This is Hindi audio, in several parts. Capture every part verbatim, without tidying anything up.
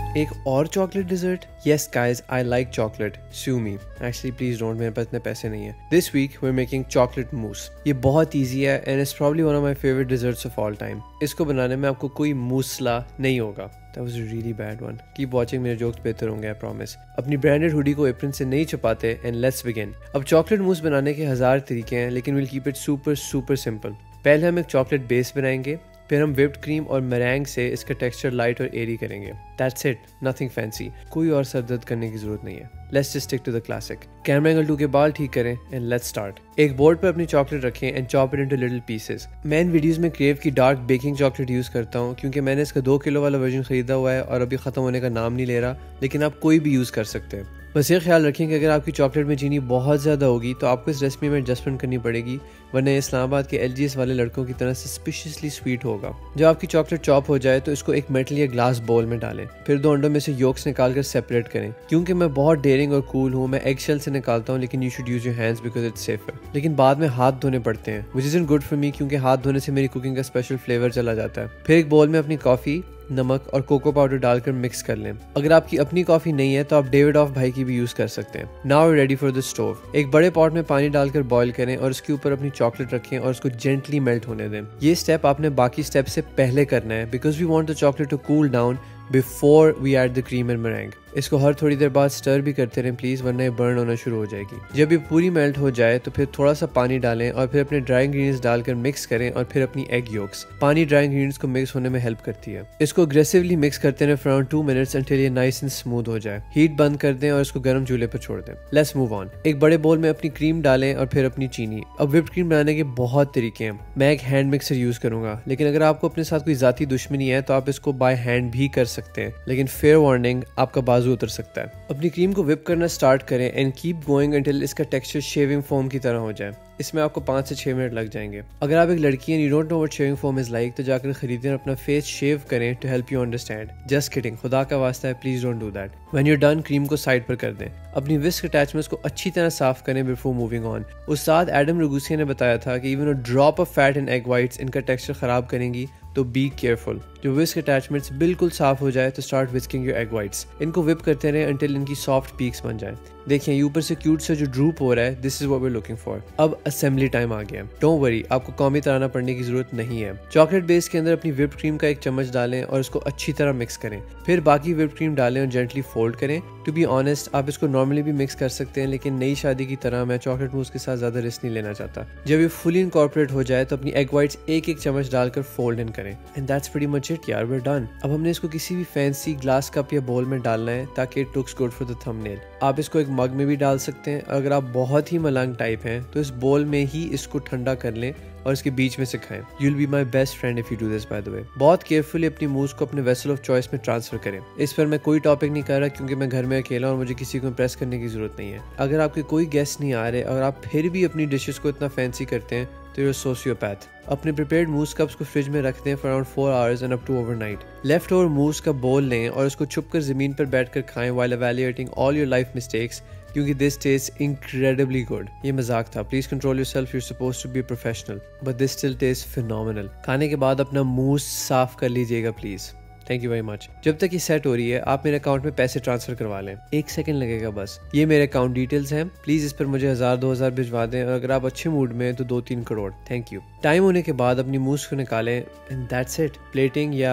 एक और chocolate dessert? Yes guys, I like chocolate. Sue me. Actually please don't, मेरे पास इतने पैसे नहीं है. This week we're making chocolate mousse. ये बहुत easy है and it's probably one of my favorite desserts of all time. इसको बनाने में आपको कोई मूसला नहीं होगा. That was a really bad one. Keep watching, मेरे jokes बेहतर होंगे, I promise. अपनी branded hoodie को apron से नहीं छुपाते and let's begin. अब chocolate mousse बनाने के हजार तरीके हैं, लेकिन we'll keep it super super simple. पहले हम एक chocolate base बनाएंगे, फिर हम whipped cream और meringue से इसका टेक्सचर लाइट और एरी करेंगे. That's it, nothing fancy. कोई और सर दर्द करने की जरूरत नहीं है. Let's just stick to the classic. Camera angle two के बाल ठीक करें and let's start. एक बोर्ड पर अपनी चॉकलेट रखें and chop it into little pieces. मैं इन वीडियोस में क्रेव की डार्क बेकिंग चॉकलेट यूज करता हूँ क्योंकि मैंने इसका दो किलो वाला वर्जन खरीदा हुआ है और अभी खत्म होने का नाम नहीं ले रहा, लेकिन आप कोई भी यूज कर सकते हैं. बस ये ख्याल रखें कि अगर आपकी चॉकलेट में चीनी बहुत ज़्यादा होगी तो आपको इस रेसिपी में एडजस्टमेंट करनी पड़ेगी, वरना इस्लामाबाद के एल जी एस वाले लड़कों की तरह सस्पिशियसली स्वीट होगा. जब आपकी चॉकलेट चॉप हो जाए तो इसको एक मेटल या ग्लास बाउल में डालें. फिर दो अंडों में से योक्स निकाल कर सेपरेट करें. क्योंकि मैं बहुत डेयरिंग और कूल हूँ, मैं एग शेल से निकालता हूँ, लेकिन you should use your hands because it's safer. लेकिन बाद में हाथ धोने पड़ते हैं, which isn't good for me क्योंकि हाथ धोने से मेरी कुकिंग का स्पेशल फ्लेवर चला जाता है. फिर एक बाउल में अपनी कॉफ़ी, नमक और कोको पाउडर डालकर मिक्स कर लें. अगर आपकी अपनी कॉफी नहीं है तो आप डेविडॉफ भाई की भी यूज कर सकते हैं. Now ready for the stove. एक बड़े पॉट में पानी डालकर बॉईल करें और उसके ऊपर अपनी चॉकलेट रखें और उसको जेंटली मेल्ट होने दें. ये स्टेप आपने बाकी स्टेप से पहले करना है because we want the chocolate to cool down before we add the cream and meringue. इसको हर थोड़ी देर बाद स्टर भी करते रहें प्लीज, वरना ये बर्न होना शुरू हो जाएगी. जब ये पूरी मेल्ट हो जाए तो फिर थोड़ा सा पानी डालें और फिर अपने ड्राई इंग्रेडिएंट्स डालकर मिक्स करें और फिर अपनी एग योक्स. पानी ड्राई इंग्रेडिएंट्स को मिक्स होने में हेल्प करती है. इसको अग्रेसिवली मिक्स करते रहें for around two minutes until ये नाइस एंड स्मूथ हो जाए. हीट बंद कर दें और इसको गर्म चूल्हे पर छोड़ दें. Let's move on. एक बड़े बोल में अपनी क्रीम डालें और फिर अपनी चीनी. अब व्हिप्ड क्रीम बनाने के बहुत तरीके हैं. मैं एक हैंड मिक्सर यूज करूंगा, लेकिन अगर आपको अपने साथ कोई जाती दुश्मनी है तो आप इसको बाय हैंड भी कर सकते हैं, लेकिन फेयर वार्निंग, आपका बाजू उतर सकता है. अपनी क्रीम को व्हिप करना स्टार्ट करें एंड कीप गोइंग अंटिल इसका टेक्सचर शेविंग फोम की तरह हो जाए. इसमें आपको पाँच से छः मिनट लग जाएंगे. अगर आप एक लड़की हैं, you don't know what shaving foam is like, तो जाकर खरीदें और अपना फेस शेव करें to help you understand. Just kidding, खुदा का वास्ता है, please don't do that. When you done, cream को साइड पर कर दें. अपनी विस्क अटैचमेंट्स को अच्छी तरह साफ करें बिफोर मूविंग ऑन. उस्ताद एडम रगूसिया ने बताया था कि even a drop of fat in egg whites इनका टेक्सचर खराब करेंगी, तो बी केयरफुल. जो विस्क अटैचमेंट्स बिल्कुल साफ हो जाए तो start whisking your egg whites. इनको विप करते रहें अंटिल इनकी सॉफ्ट पीक्स बन जाए. देखिए ये ऊपर से क्यूट से जो ड्रूप हो रहा है, this is what we are looking for. अब असेंबली टाइम आ गया. डोंट वरी, आपको कौमी तराना पढ़ने की जरूरत नहीं है. चॉकलेट बेस के अंदर अपनी व्हिप्ड क्रीम का एक चम्मच डालें और उसको अच्छी तरह मिक्स करें. फिर बाकी व्हिप्ड क्रीम डालें और जेंटली फोल्ड करें. टू बी ऑनेस्ट, आप इसको नॉर्मली भी मिक्स कर सकते हैं, लेकिन नई शादी की तरह मैं चॉकलेट मूस के साथ ज्यादा रिस्क नहीं लेना चाहता. जब ये फुली इनकॉर्पोरेट हो जाए तो अपनी एग वाइट्स एक एक चम्मच डालकर फोल्ड इन करें. And that's pretty much it यार, वी आर डन. अब हमने इसको किसी भी फैंसी ग्लास कप या बोल में डालना है ताकि it looks good for the thumbnail. आप इसको एक मग में भी डाल सकते हैं. अगर आप बहुत ही मलंग टाइप हैं तो इस बोल में ही इसको ठंडा कर लें और इसके बीच में से खाएं. You will be my best friend if you do this by the way. बहुत केयरफुली अपनी मूस को अपने वेसल ऑफ चॉइस में ट्रांसफर करें. इस पर मैं कोई टॉपिक नहीं कर रहा क्योंकि मैं घर में अकेला और मुझे किसी को इम्प्रेस करने की जरूरत नहीं है. अगर आपके कोई गेस्ट नहीं आ रहे और आप फिर भी अपनी डिशेस को इतना फैंसी करते हैं तो यूर सोशियोपैथ. अपने प्रिपेयर्ड मूस कप्स को फ्रिज में रख दें for around four hours and up to overnight. Leftover mousse का बोल लें और उसको छुपकर जमीन पर बैठकर खाएं while evaluating all your life mistakes, क्योंकि दिस टेस्ट इनक्रेडिबली गुड. ये मजाक था, please control yourself, you are supposed to be professional, but this still taste phenomenal. खाने के बाद अपना मूस साफ कर लीजिएगा please. Thank you very much. जब तक ये सेट हो रही है आप मेरे अकाउंट में पैसे ट्रांसफर करवा लें. एक सेकंड लगेगा बस. ये मेरे अकाउंट डिटेल्स हैं, प्लीज इस पर मुझे हजार दो हजार भिजवा दें और अगर आप अच्छे मूड में हैं तो दो तीन करोड़. Thank you. टाइम होने के बाद अपनी मूस को निकालें एंड दैट्स इट. प्लेटिंग या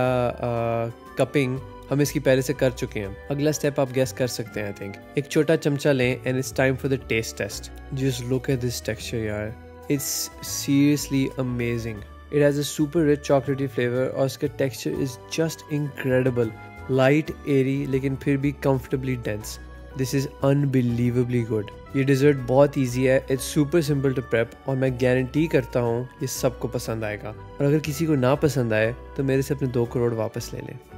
कपिंग हम इसकी पहले से कर चुके हैं. अगला स्टेप आप गेस कर सकते हैं. आई थिंक एक छोटा चमचा लें and it's time for the taste test. Just look at this texture यार, it's seriously amazing. It has a super rich chocolatey flavor और इसका texture is just incredible. Light, airy लेकिन फिर भी comfortably dense. This is unbelievably good. ये dessert बहुत easy है. It's super simple to prep और मैं guarantee करता हूँ ये सबको पसंद आएगा. और अगर किसी को ना पसंद आए तो मेरे से अपने दो करोड़ वापस ले लें.